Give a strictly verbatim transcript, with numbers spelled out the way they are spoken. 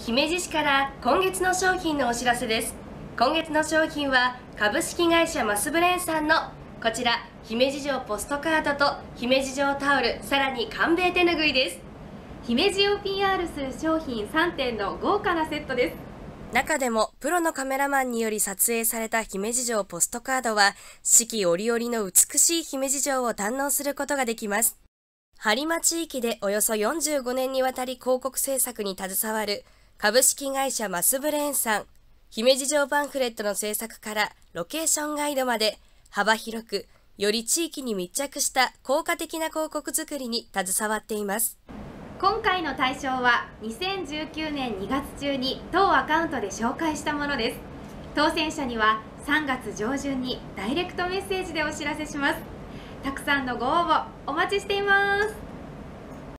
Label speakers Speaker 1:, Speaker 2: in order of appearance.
Speaker 1: 姫路市から今月の商品のお知らせです。今月の商品は株式会社マスブレーンさんのこちら姫路城ポストカードと姫路城タオル、さらに官兵衛手ぬぐいです。
Speaker 2: 姫路を ピーアール する商品さんてんの豪華なセットです。
Speaker 1: 中でもプロのカメラマンにより撮影された姫路城ポストカードは四季折々の美しい姫路城を堪能することができます。播磨地域でおよそよんじゅうごねんにわたり広告制作に携わる株式会社マスブレーンさん、姫路城パンフレットの制作からロケーションガイドまで幅広くより地域に密着した効果的な広告作りに携わっています。
Speaker 2: 今回の対象はにせんじゅうきゅうねんにがつ中に当アカウントで紹介したものです。当選者にはさんがつ上旬にダイレクトメッセージでお知らせします。たくさんのご応募お待ちしています。